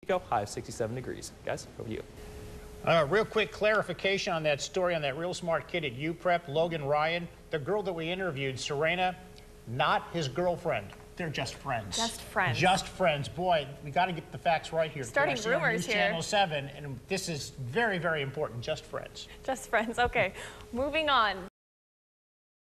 high of 67 degrees. Guys, over to you. Real quick clarification on that story on that real smart kid at UPrep, Logan Ryan. The girl that we interviewed, Serena, not his girlfriend. They're just friends. Just friends. Just friends. Boy, we got to get the facts right here. Starting rumors here. Channel 7, and this is very, very important. Just friends. Just friends. Okay, moving on.